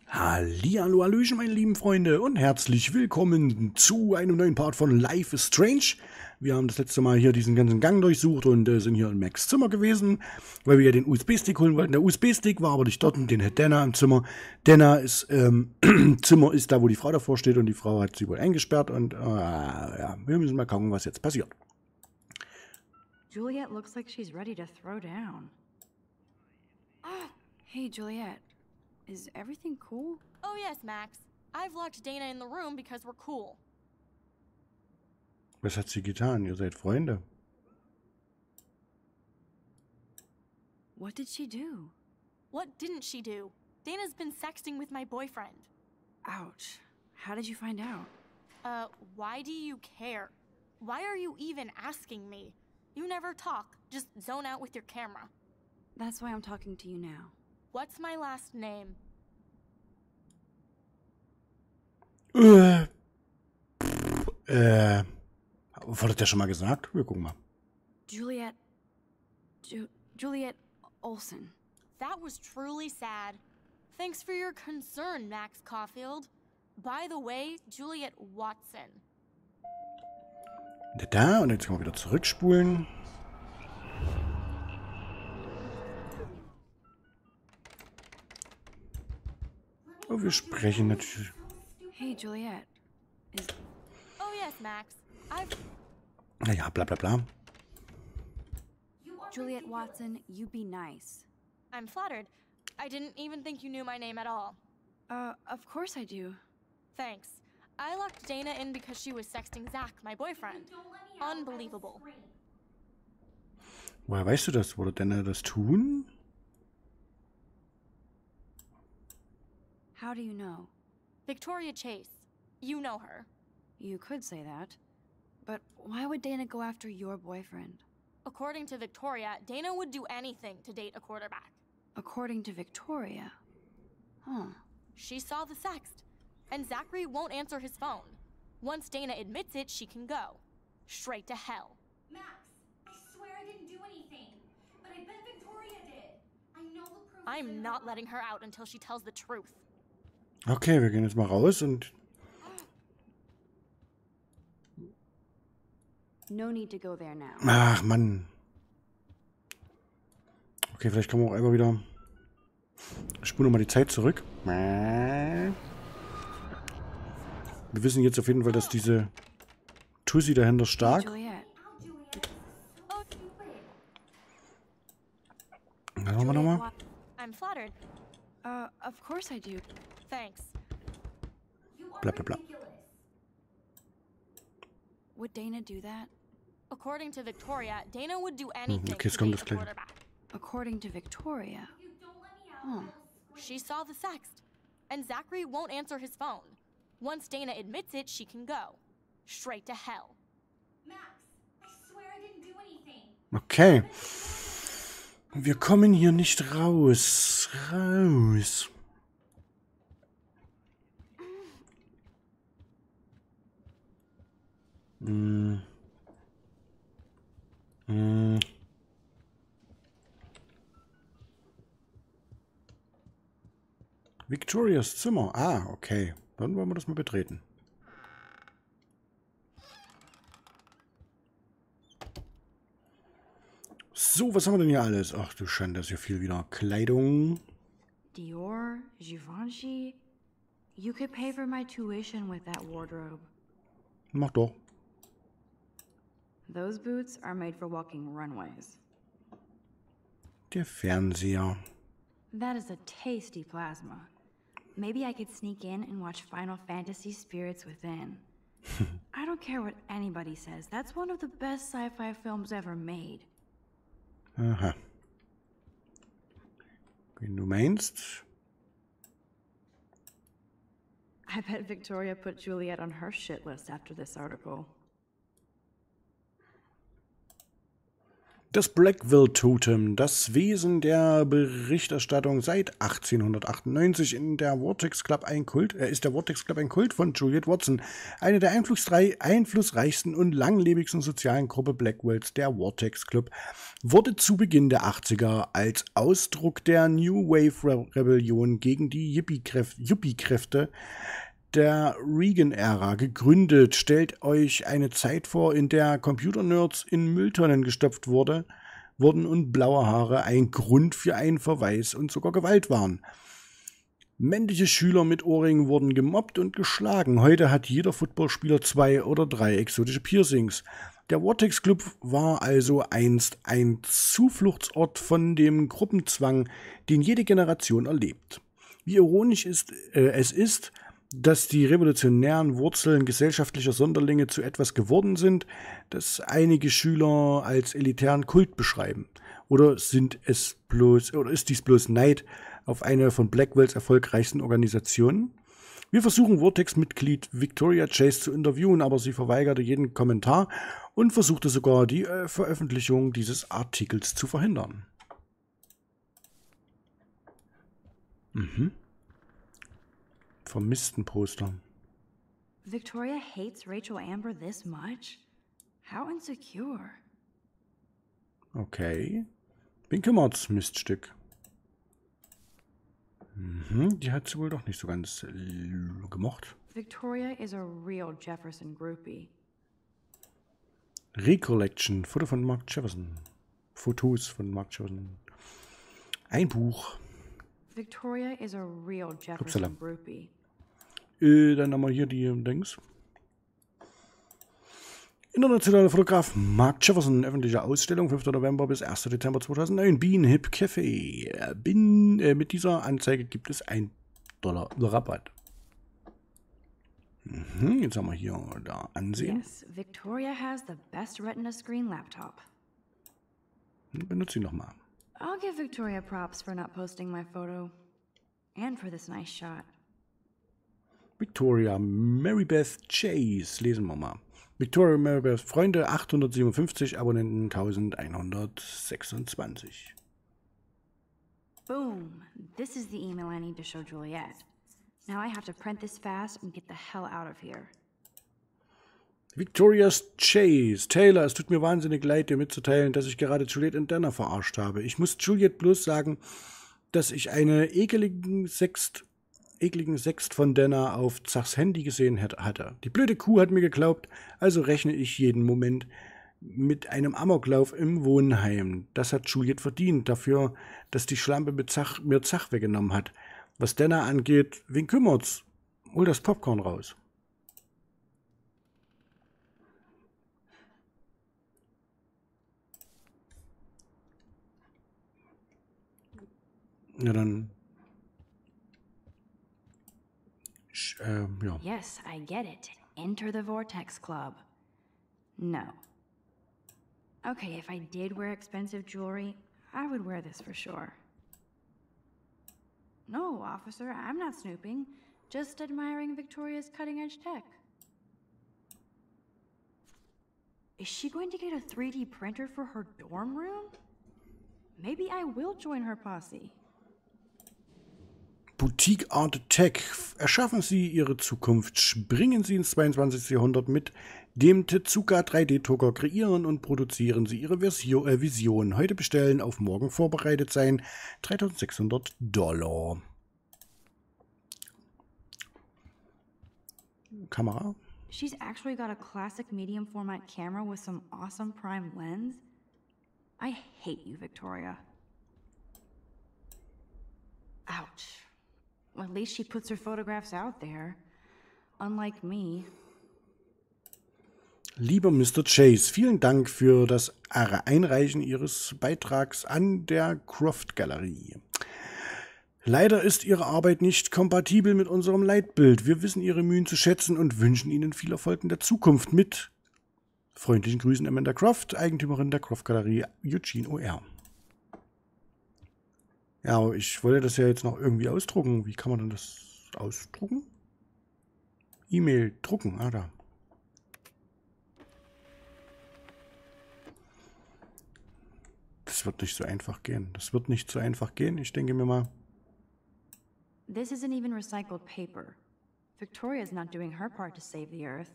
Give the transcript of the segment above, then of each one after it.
Hallihallo, hallöchen, meine lieben Freunde, und herzlich willkommen zu einem neuen Part von Life is Strange. Wir haben das letzte Mal hier diesen ganzen Gang durchsucht und sind hier in Max' Zimmer gewesen, weil wir ja den USB-Stick holen wollten. Der USB-Stick war aber nicht dort und den hat Dana im Zimmer. Dana ist, Zimmer ist da, wo die Frau davor steht, und die Frau hat sie wohl eingesperrt und ja, wir müssen mal gucken, was jetzt passiert. Juliet looks like she's ready to throw down. Hey, Juliet. Is everything cool? Oh yes, Max. I've locked Dana in the room because we're cool. Was hat sie getan? Ihr seid Freunde. What did she do? What didn't she do? Dana's been sexting with my boyfriend. Ouch. How did you find out? Why do you care? Why are you even asking me? You never talk. Just zone out with your camera. That's why I'm talking to you now. What's my last name? Wurde der schon mal gesagt? Wir gucken mal. Juliet... Juliet Olsen. That was truly sad. Thanks for your concern, Max Caulfield. By the way, Juliet Watson. Da, und jetzt können wir wieder zurückspulen. Oh, wir sprechen natürlich. Hey, Juliet. Oh yes, Max. Naja, bla bla bla. Juliet Watson, you be nice. I'm flattered. I didn't even think you knew my name at all. Of course I do. Thanks. I locked Dana in because she was sexting Zach, my boyfriend. Unbelievable. Woher weißt du das? Wurde Dana das tun? How do you know? Victoria Chase. You know her. You could say that. But why would Dana go after your boyfriend? According to Victoria, Dana would do anything to date a quarterback. According to Victoria? Huh. She saw the sext, and Zachary won't answer his phone. Once Dana admits it, she can go. Straight to hell. Max, I swear I didn't do anything. But I bet Victoria did. I know the proof. I'm not letting her out until she tells the truth. Okay, wir gehen jetzt mal raus und... No need to go there now. Ach, Mann. Okay, vielleicht kommen wir auch einmal wieder... Ich spule nochmal die Zeit zurück. Wir wissen jetzt auf jeden Fall, dass diese Tussi dahinter Hey, stark... Juliet. Was haben wir nochmal? I'm flattered. Of course I do. Thanks. Bla bla bla. Would Dana do that? According to Victoria, Dana would do anything okay, jetzt to kommt date das a gleich. quarterback. According to Victoria? Huh. She saw the sext, and Zachary won't answer his phone. Once Dana admits it, she can go. Straight to hell. Max, I swear I didn't do anything. Okay. Wir kommen hier nicht raus. Raus. Victorias Zimmer. Ah, okay. Dann wollen wir das mal betreten. So, was haben wir denn hier alles? Ach du Schande, das ist ja viel wieder. Kleidung. Dior? Givenchy? You could pay for my tuition with that wardrobe. Mach doch. Those boots are made for walking runways. Der Fernseher. That is a tasty plasma. Maybe I could sneak in and watch Final Fantasy Spirits Within. I don't care what anybody says. That's one of the best sci-fi films ever made. Aha. Wenn du meinst. I bet Victoria put Juliet on her shit list after this article. Das Blackville Totem, das Wesen der Berichterstattung seit 1898 in der Vortex Club ein Kult. Ist der Vortex Club ein Kult von Juliet Watson, eine der einflussreichsten und langlebigsten sozialen Gruppe Blackvilles. Der Vortex Club wurde zu Beginn der 80er als Ausdruck der New Wave Rebellion gegen die Yuppie-Kräfte der Reagan-Ära gegründet. Stellt euch eine Zeit vor, in der Computernerds in Mülltonnen gestopft wurden und blaue Haare ein Grund für einen Verweis und sogar Gewalt waren. Männliche Schüler mit Ohrringen wurden gemobbt und geschlagen. Heute hat jeder Footballspieler 2 oder 3 exotische Piercings. Der Vortex Club war also einst ein Zufluchtsort von dem Gruppenzwang, den jede Generation erlebt. Wie ironisch es ist, dass die revolutionären Wurzeln gesellschaftlicher Sonderlinge zu etwas geworden sind, das einige Schüler als elitären Kult beschreiben. Oder ist dies bloß Neid auf eine von Blackvilles erfolgreichsten Organisationen? Wir versuchen Vortex-Mitglied Victoria Chase zu interviewen, aber sie verweigerte jeden Kommentar und versuchte sogar die Veröffentlichung dieses Artikels zu verhindern. Vermisstenposter. Victoria hates Rachel Amber this much? How insecure. Okay. Wen kümmert's, Miststück? Die hat sie wohl doch nicht so ganz gemocht. Victoria is a real Jefferson groupie. Recollection, Foto von Mark Jefferson. Fotos von Mark Jefferson. Ein Buch. Victoria is a real Jefferson groupie. Dann haben wir hier die Dings. Internationaler Fotograf Mark Jefferson, öffentliche Ausstellung, 5. November bis 1. Dezember 2009, Bean Hip Café. Mit dieser Anzeige gibt es $1 Rabatt. Jetzt haben wir hier da ansehen. Yes, Victoria has the best Retina screen laptop. Benutze ihn nochmal. I'll give Victoria props for not posting my photo. And for this nice shot. Victoria Marybeth Chase, lesen wir mal. Victoria Marybeth, Freunde 857, Abonnenten 1126. Boom! This is the email I need to show Juliet. Now I have to print this fast and get the hell out of here. Victoria's Chase. Taylor, es tut mir wahnsinnig leid, dir mitzuteilen, dass ich gerade Juliet und Dana verarscht habe. Ich muss Juliet bloß sagen, dass ich eine ekligen Sext von Dana auf Zachs Handy gesehen hatte. Die blöde Kuh hat mir geglaubt, also rechne ich jeden Moment mit einem Amoklauf im Wohnheim. Das hat Juliet verdient, dafür, dass die Schlampe mir Zach weggenommen hat. Was Dana angeht, wen kümmert's? Hol das Popcorn raus. Ja, dann... ja. Yes, I get it. Enter the Vortex Club. No. Okay, if I did wear expensive jewelry, I would wear this for sure. No, officer, I'm not snooping. Just admiring Victoria's cutting-edge tech. Is she going to get a 3D printer for her dorm room? Maybe I will join her posse. Boutique Art Tech. Erschaffen Sie Ihre Zukunft. Springen Sie ins 22. Jahrhundert mit dem Tezuka 3D-Drucker. Kreieren und produzieren Sie Ihre Vision. Heute bestellen, auf morgen vorbereitet sein. $3.600. Kamera. She's actually got a classic medium format camera with some awesome prime lens. I hate you, Victoria. Ouch. Well, at least she puts her photographs out there. Unlike me. Lieber Mr. Chase, vielen Dank für das Einreichen Ihres Beitrags an der Croft Galerie. Leider ist Ihre Arbeit nicht kompatibel mit unserem Leitbild. Wir wissen Ihre Mühen zu schätzen und wünschen Ihnen viel Erfolg in der Zukunft. Mit freundlichen Grüßen, Amanda Croft, Eigentümerin der Croft Galerie, Eugene OR. Ja, aber ich wollte das ja jetzt noch irgendwie ausdrucken. Wie kann man denn das ausdrucken? E-Mail drucken, da. Das wird nicht so einfach gehen. Das wird nicht so einfach gehen. Ich denke mir mal. This isn't even recycled paper. Victoria's not doing her part to save the Earth.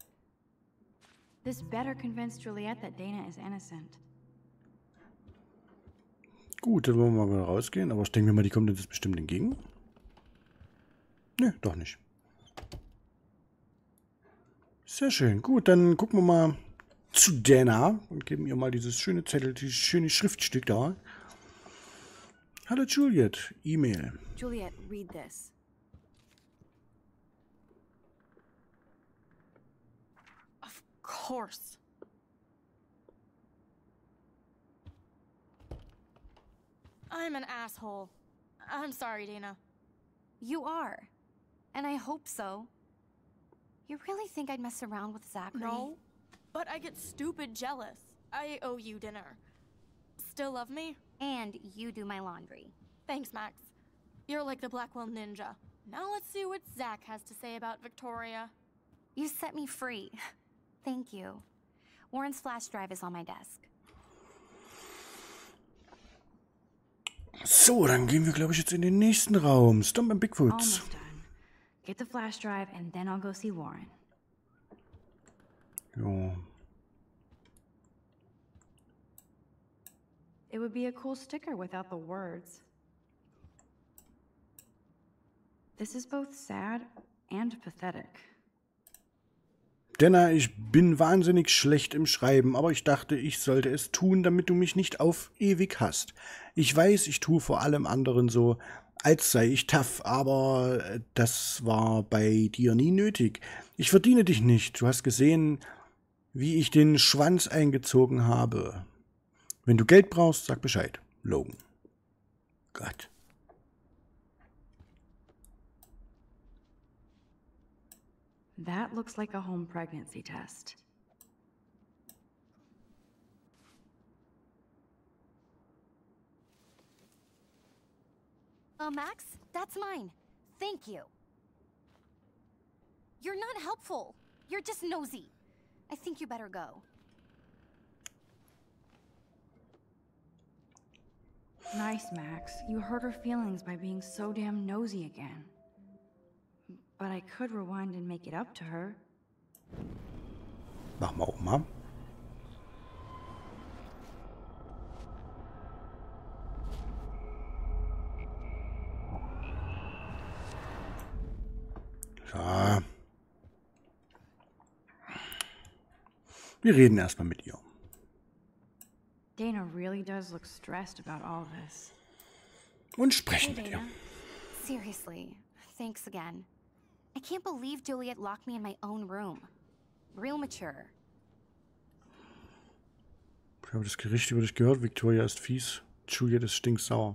This better convince Juliet that Dana is innocent. Gut, dann wollen wir mal wieder rausgehen. Aber ich denke mir mal, die kommt uns jetzt bestimmt entgegen. Nö, doch nicht. Sehr schön. Gut, dann gucken wir mal zu Dana und geben ihr mal dieses schöne Zettel, dieses schöne Schriftstück da. Hallo Juliet, E-Mail. Juliet, read this. Of course. I'm an asshole. I'm sorry, Dana. You are. And I hope so. You really think I'd mess around with Zachary? No, but I get stupid jealous. I owe you dinner. Still love me? And you do my laundry. Thanks, Max. You're like the Blackwell Ninja. Now let's see what Zach has to say about Victoria. You set me free. Thank you. Warren's flash drive is on my desk. So, dann gehen wir, glaube ich, jetzt in den nächsten Raum. Stomp and Bigfoots. Almost done. Get the flash drive and then I'll go see Warren. Jo. It would be a cool sticker without the words. This is both sad and pathetic. Dana, ich bin wahnsinnig schlecht im Schreiben, aber ich dachte, ich sollte es tun, damit du mich nicht auf ewig hasst. Ich weiß, ich tue vor allem anderen so, als sei ich tough, aber das war bei dir nie nötig. Ich verdiene dich nicht. Du hast gesehen, wie ich den Schwanz eingezogen habe. Wenn du Geld brauchst, sag Bescheid. Logan. Gott. That looks like a home pregnancy test. Max, that's mine. Thank you. You're not helpful. You're just nosy. I think you better go. Nice, Max. You hurt her feelings by being so damn nosy again. But I could rewind and make it up to her. Mach mal, Oma. Ja. Wir reden erstmal mit ihr. Dana really does look stressed about all this. Und sprechen mit ihr. Dana. Seriously, thanks again. I can't believe Juliet locked me in my own room. Real mature. Ich habe das Gericht über dich gehört. Victoria ist fies. Juliet ist stinksauer.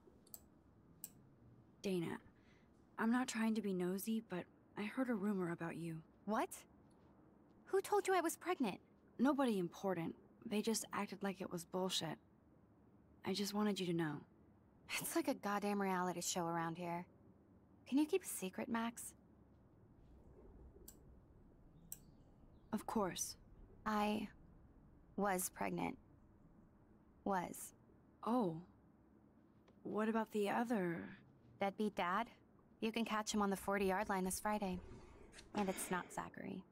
Dana, I'm not trying to be nosy, but I heard a rumor about you. What? Who told you I was pregnant? Nobody important. They just acted like it was bullshit. I just wanted you to know. It's like a goddamn reality show around here. Can you keep a secret, Max? Of course. I was pregnant. Was. Oh. What about the other? Deadbeat dad? You can catch him on the 40-yard line this Friday. And it's not Zachary.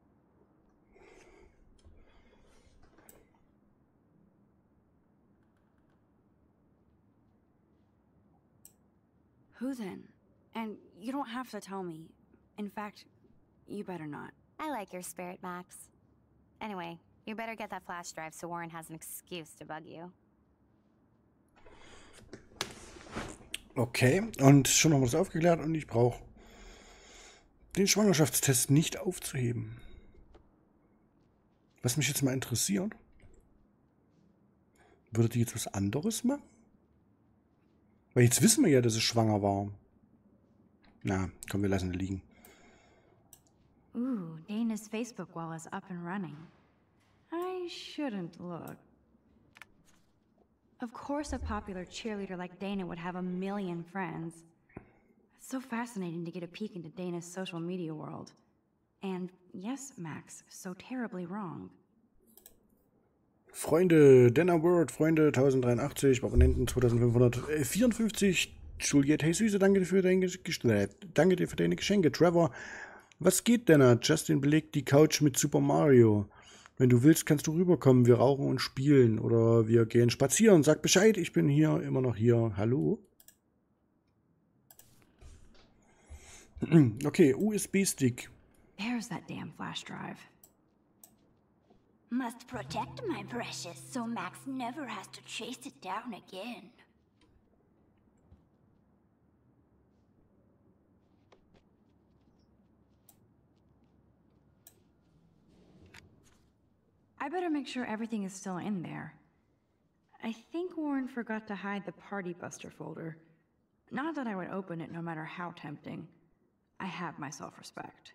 Who then? And you don't have to tell me. In fact, you better not. I like your spirit, Max. Anyway, you better get that flash drive so Warren has an excuse to bug you. Okay, und schon haben wir das aufgeklärt und ich brauche den Schwangerschaftstest nicht aufzuheben. Was mich jetzt mal interessiert, würde die jetzt was anderes machen? Weil jetzt wissen wir ja, dass sie schwanger war. Na, komm, wir lassen sie liegen. Ooh, Dana's Facebook wall is up and running. I shouldn't look. Of course a popular cheerleader like Dana would have a million friends. It's so fascinating to get a peek into Dana's social media world. And yes, Max, so terribly wrong. Freunde, Denner Word, Freunde 1083, Abonnenten 2554, Juliette, hey Süße, danke dir für deine Geschenke. Trevor, was geht, Denner? Justin belegt die Couch mit Super Mario. Wenn du willst, kannst du rüberkommen, wir rauchen und spielen oder wir gehen spazieren. Sag Bescheid, ich bin hier, immer noch hier. Hallo? Okay, USB-Stick. There's that damn flash drive. Must protect my precious so Max never has to chase it down again. I better make sure everything is still in there. I think Warren forgot to hide the Party Buster folder. Not that I would open it no matter how tempting. I have my self-respect.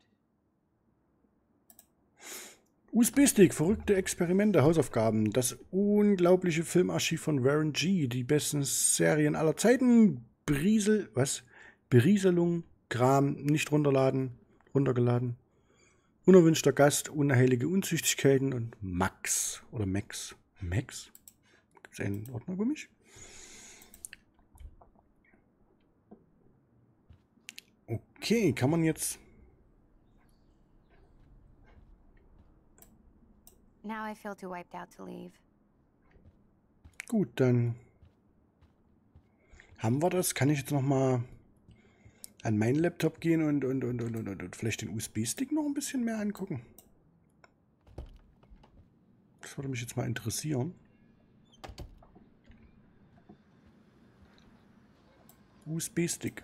USB-Stick, verrückte Experimente, Hausaufgaben, das unglaubliche Filmarchiv von Warren G., die besten Serien aller Zeiten, Berieselung, Kram, nicht runtergeladen, unerwünschter Gast, unheilige Unzüchtigkeiten und Max, oder Max, Max? Gibt es einen Ordner für mich? Okay, kann man jetzt... Now I feel too wiped out to leave. Gut, dann haben wir das. Kann ich jetzt noch mal an meinen Laptop gehen und vielleicht den USB-Stick noch ein bisschen mehr angucken? Das würde mich jetzt mal interessieren. USB-Stick.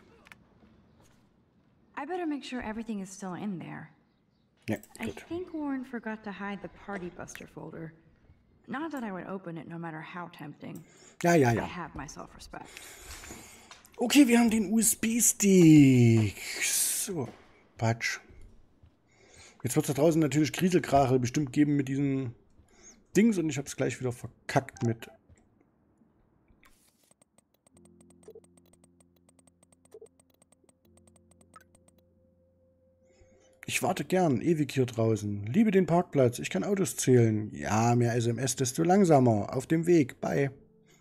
I better make sure everything is still in there. Ja, I gut. think Warren forgot to hide the Party Buster folder. Not that I would open it no matter how tempting. Ja. I have my self-respect. Okay, wir haben den USB-Stick. So, Patsch. Jetzt wird es da draußen natürlich Grieselkrachel bestimmt geben mit diesen Dings und ich habe es gleich wieder verkackt mit. Ich warte gern, ewig hier draußen. Liebe den Parkplatz, ich kann Autos zählen. Ja, mehr SMS, desto langsamer. Auf dem Weg, bye.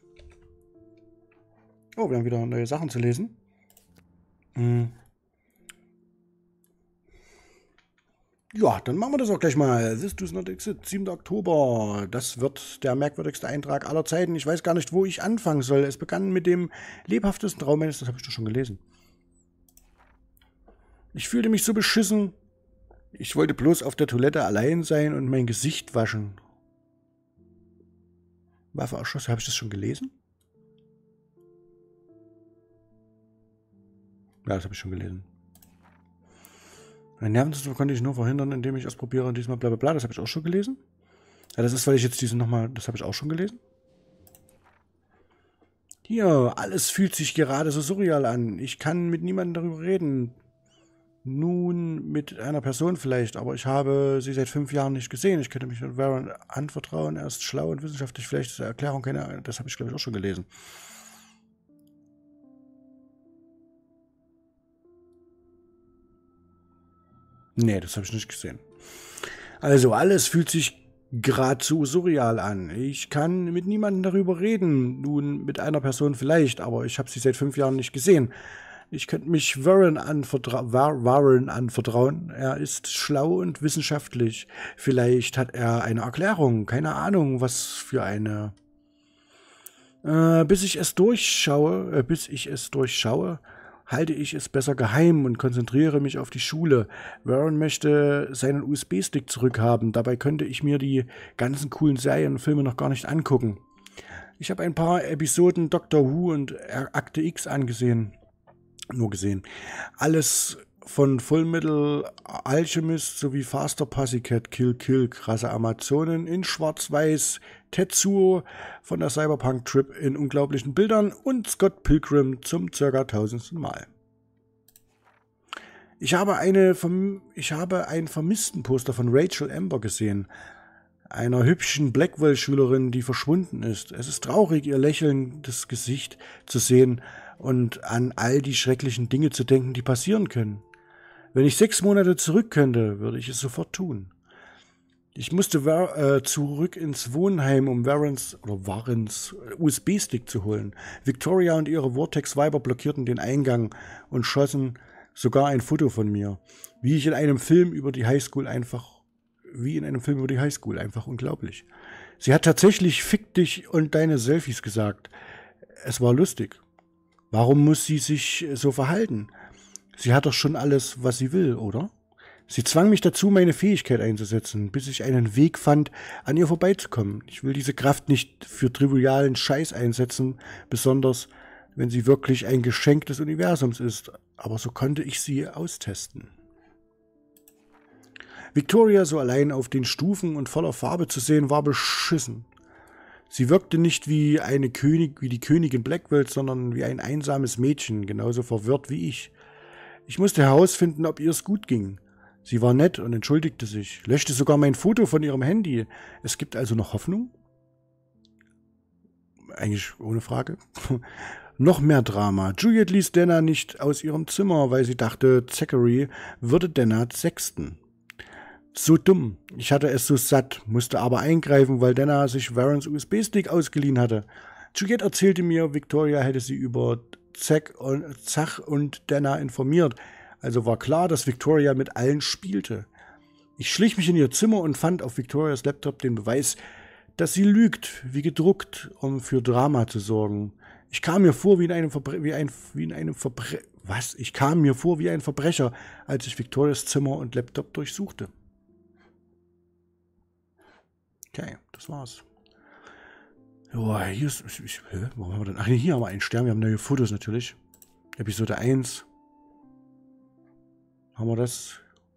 Oh, wir haben wieder neue Sachen zu lesen. Ja, dann machen wir das auch gleich mal. This Does Not Exist, 7. Oktober. Das wird der merkwürdigste Eintrag aller Zeiten. Ich weiß gar nicht, wo ich anfangen soll. Es begann mit dem lebhaftesten Traum meines... Das habe ich doch schon gelesen. Ich fühlte mich so beschissen. Ich wollte bloß auf der Toilette allein sein und mein Gesicht waschen. Waffe erschossen. Habe ich das schon gelesen? Ja, das habe ich schon gelesen. Ein Nervenzustand konnte ich nur verhindern, indem ich ausprobiere und diesmal bla bla bla. Das habe ich auch schon gelesen. Ja, das ist, weil ich jetzt diesen nochmal... Das habe ich auch schon gelesen. Hier, alles fühlt sich gerade so surreal an. Ich kann mit niemandem darüber reden. Nun, mit einer Person vielleicht, aber ich habe sie seit 5 Jahren nicht gesehen. Ich könnte mich mit Warren anvertrauen. Er ist schlau und wissenschaftlich. Vielleicht ist eine Erklärung keine... Das habe ich, glaube ich, auch schon gelesen. Nee, das habe ich nicht gesehen. Also, alles fühlt sich geradezu surreal an. Ich kann mit niemandem darüber reden. Nun, mit einer Person vielleicht, aber ich habe sie seit 5 Jahren nicht gesehen. Ich könnte mich Warren anvertrauen. Er ist schlau und wissenschaftlich. Vielleicht hat er eine Erklärung. Keine Ahnung, was für eine. Bis ich es durchschaue, halte ich es besser geheim und konzentriere mich auf die Schule. Warren möchte seinen USB-Stick zurückhaben. Dabei könnte ich mir die ganzen coolen Serien und Filme noch gar nicht angucken. Ich habe ein paar Episoden Doctor Who und Akte X nur gesehen. Alles von Full Metal Alchemist sowie Faster Pussycat, Kill Kill, krasse Amazonen in Schwarz-Weiß, Tetsuo von der Cyberpunk Trip in unglaublichen Bildern und Scott Pilgrim zum ca. 1000. Mal. Ich habe ein Vermissten-Poster von Rachel Amber gesehen, einer hübschen Blackwell-Schülerin, die verschwunden ist. Es ist traurig, ihr lächelndes Gesicht zu sehen und an all die schrecklichen Dinge zu denken, die passieren können. Wenn ich 6 Monate zurück könnte, würde ich es sofort tun. Ich musste zurück ins Wohnheim, um Warrens USB-Stick zu holen. Victoria und ihre Vortex-Weiber blockierten den Eingang und schossen sogar ein Foto von mir. Wie in einem Film über die Highschool, einfach unglaublich. Sie hat tatsächlich "Fick dich" und deine Selfies gesagt. Es war lustig. Warum muss sie sich so verhalten? Sie hat doch schon alles, was sie will, oder? Sie zwang mich dazu, meine Fähigkeit einzusetzen, bis ich einen Weg fand, an ihr vorbeizukommen. Ich will diese Kraft nicht für trivialen Scheiß einsetzen, besonders wenn sie wirklich ein Geschenk des Universums ist. Aber so konnte ich sie austesten. Victoria so allein auf den Stufen und voller Farbe zu sehen, war beschissen. Sie wirkte nicht wie die Königin Blackwell, sondern wie ein einsames Mädchen, genauso verwirrt wie ich. Ich musste herausfinden, ob ihr es gut ging. Sie war nett und entschuldigte sich, löschte sogar mein Foto von ihrem Handy. Es gibt also noch Hoffnung? Eigentlich ohne Frage. Noch mehr Drama. Juliet ließ Dana nicht aus ihrem Zimmer, weil sie dachte, Zachary würde Dana sexten. So dumm. Ich hatte es so satt, musste aber eingreifen, weil Dana sich Warrens USB-Stick ausgeliehen hatte. Juliet erzählte mir, Victoria hätte sie über Zach und Dana informiert. Also war klar, dass Victoria mit allen spielte. Ich schlich mich in ihr Zimmer und fand auf Victorias Laptop den Beweis, dass sie lügt, wie gedruckt, um für Drama zu sorgen. Ich kam mir vor wie ein Verbrecher, als ich Victorias Zimmer und Laptop durchsuchte. Okay, das war's. Joa, hier ist... Warum haben wir denn... Ach nee, hier haben wir einen Stern. Wir haben neue Fotos natürlich. Episode 1. Haben wir das?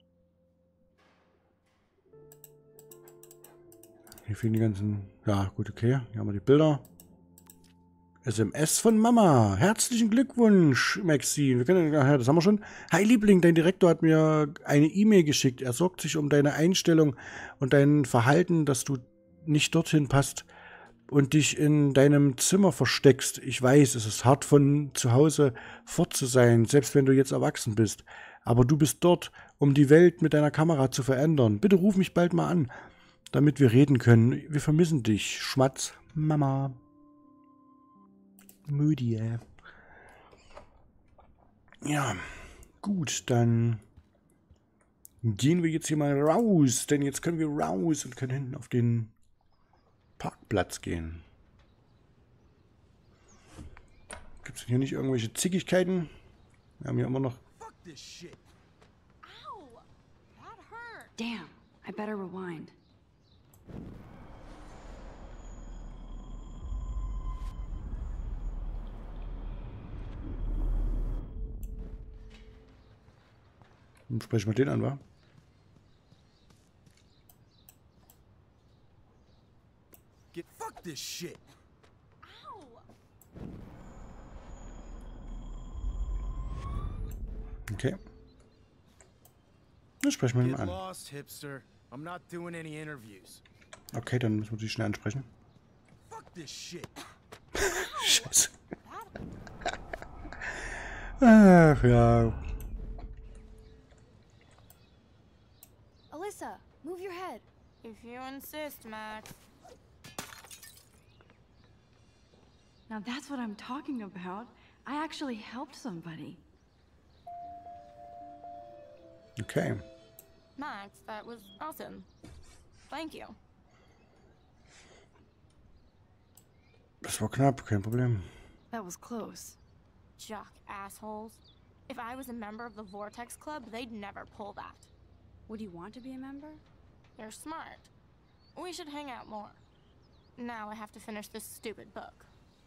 Hier fehlen die ganzen... Ja, gut, okay. Hier haben wir die Bilder. SMS von Mama. Herzlichen Glückwunsch, Maxine. Wir können, ja, das haben wir schon. Hi, Liebling, dein Direktor hat mir eine E-Mail geschickt. Er sorgt sich um deine Einstellung und dein Verhalten, dass du nicht dorthin passt und dich in deinem Zimmer versteckst. Ich weiß, es ist hart, von zu Hause fort zu sein, selbst wenn du jetzt erwachsen bist. Aber du bist dort, um die Welt mit deiner Kamera zu verändern. Bitte ruf mich bald mal an, damit wir reden können. Wir vermissen dich. Schmatz, Mama. Müde. Ja, gut, dann gehen wir jetzt hier mal raus, denn jetzt können wir raus und können hinten auf den Parkplatz gehen. Gibt es hier nicht irgendwelche Zickigkeiten? Wir haben hier immer noch... Ow! That hurt. Damn, I better rewind. Dann sprechen wir den an, wa? Fuck this shit. Ow! Okay. Dann sprechen wir ihn Get an. lost, hipster. I'm not doing any interviews. Okay, dann müssen wir sie schnell ansprechen. Fuck this shit. Scheiße. Ach ja. Alyssa, move your head. If you insist, Max. Now that's what I'm talking about. I actually helped somebody. Okay. Max, that was awesome. Thank you. Das war knapp, kein Problem. That was close. Jock assholes. If I was a member of the Vortex Club, they'd never pull that. Would you want to be a member? They're smart. We should hang out more. Now I have to finish this stupid book.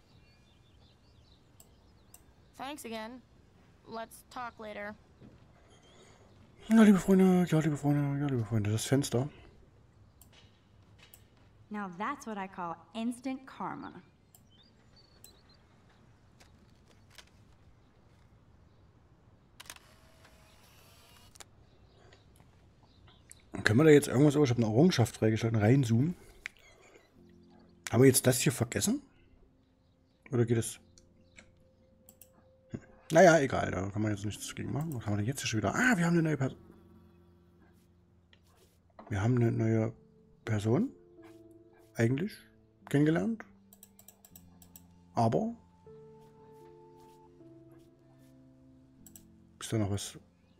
Thanks again. Let's talk later. Ja, liebe Freunde, ja, liebe Freunde, ja, liebe Freunde, das Fenster. Now that's what I call instant karma. Können wir da jetzt irgendwas, ich habe eine Errungenschaft freigeschaltet, reinzoomen? Haben wir jetzt das hier vergessen? Oder geht es? Naja, egal, da kann man jetzt nichts gegen machen. Was haben wir denn jetzt hier schon wieder? Ah, wir haben eine neue Person. Wir haben eine neue Person. Eigentlich. Kennengelernt. Aber. Ist da noch was?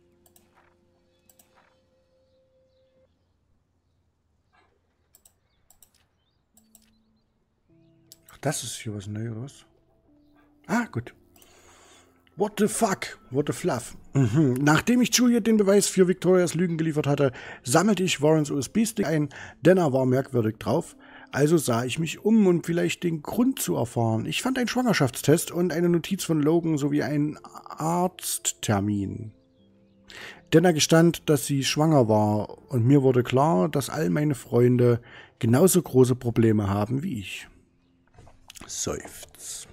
Ach, das ist hier was Neues, oder was? Ah, gut. What the fuck? What the fluff? Nachdem ich Juliet den Beweis für Victorias Lügen geliefert hatte, sammelte ich Warrens USB-Stick ein, denn er war merkwürdig drauf. Also sah ich mich um, um vielleicht den Grund zu erfahren. Ich fand einen Schwangerschaftstest und eine Notiz von Logan sowie einen Arzttermin. Denn er gestand, dass sie schwanger war und mir wurde klar, dass all meine Freunde genauso große Probleme haben wie ich. Seufz.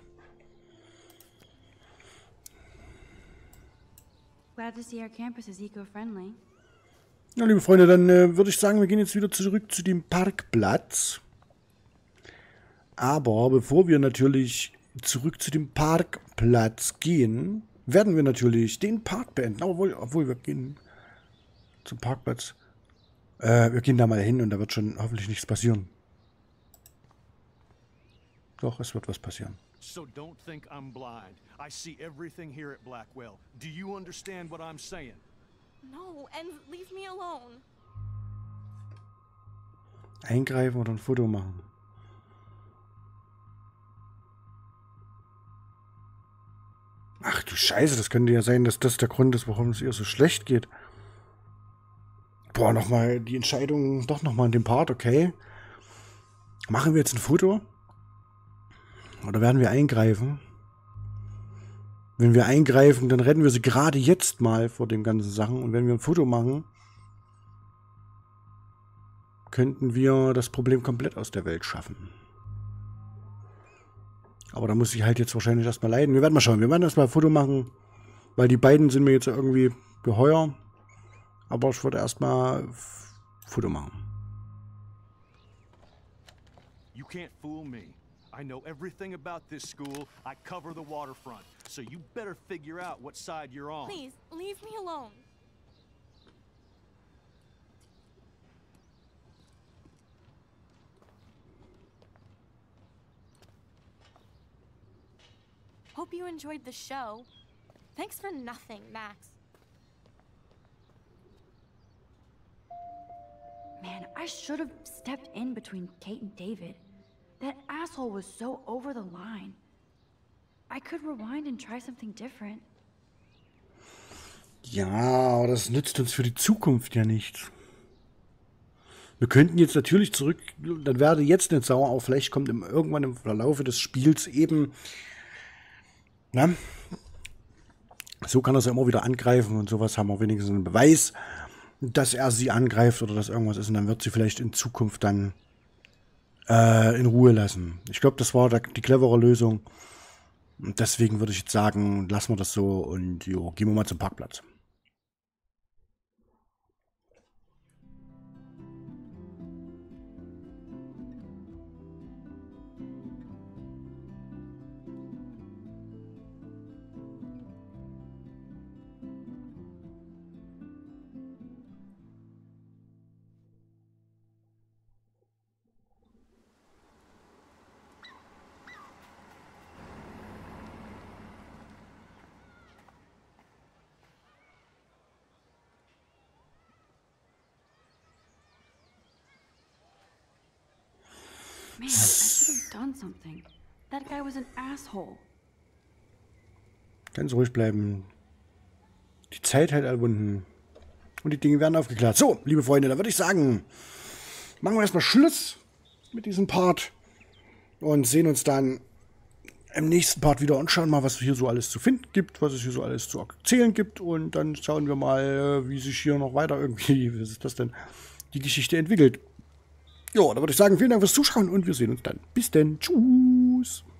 Glad to see our campus is eco-friendly. Ja, liebe Freunde, dann würde ich sagen, wir gehen jetzt wieder zurück zu dem Parkplatz. Aber bevor wir natürlich zurück zu dem Parkplatz gehen, werden wir natürlich den Part beenden. Obwohl wir gehen zum Parkplatz. Wir gehen da mal hin und da wird schon hoffentlich nichts passieren. Doch, es wird was passieren. So don't think I'm blind. I see everything here at Blackwell. Do you understand what I'm saying? No, and leave me alone. Eingreifen oder ein Foto machen. Ach du Scheiße, das könnte ja sein, dass das der Grund ist, warum es ihr so schlecht geht. Boah, nochmal die Entscheidung, doch nochmal in dem Part, okay. Machen wir jetzt ein Foto? Oder werden wir eingreifen? Wenn wir eingreifen, dann retten wir sie gerade jetzt mal vor den ganzen Sachen. Und wenn wir ein Foto machen, könnten wir das Problem komplett aus der Welt schaffen. Aber da muss ich halt jetzt wahrscheinlich erstmal leiden. Wir werden mal schauen. Wir werden erstmal ein Foto machen, weil die beiden sind mir jetzt irgendwie geheuer. Aber ich würde erstmal ein Foto machen. You can't fool me. I know everything about this school. I cover the waterfront. So you better figure out what side you're on. Please, leave me alone. Hope you enjoyed the show. Thanks for nothing, Max. Man, I should have stepped in between Kate and David. That asshole was so over the line. I could rewind and try something different. Ja, aber das nützt uns für die Zukunft ja nichts. Wir könnten jetzt natürlich zurück, dann werde jetzt nicht sauer, aber vielleicht kommt irgendwann im Verlauf des Spiels eben, na, so kann er sie immer wieder angreifen und sowas haben wir wenigstens einen Beweis, dass er sie angreift oder dass irgendwas ist und dann wird sie vielleicht in Zukunft dann in Ruhe lassen. Ich glaube, das war die clevere Lösung. Und deswegen würde ich jetzt sagen, lassen wir das so und jo, gehen wir mal zum Parkplatz. Man, I should have done something. That guy was an asshole. Ganz ruhig bleiben. Die Zeit hält erwunden. Und die Dinge werden aufgeklärt. So, liebe Freunde, da würde ich sagen, machen wir erstmal Schluss mit diesem Part. Und sehen uns dann im nächsten Part wieder und schauen mal, was hier so alles zu finden gibt, was es hier so alles zu erzählen gibt. Und dann schauen wir mal, wie sich hier noch weiter irgendwie, was ist das denn, die Geschichte entwickelt. Ja, da würde ich sagen, vielen Dank fürs Zuschauen und wir sehen uns dann. Bis denn. Tschüss.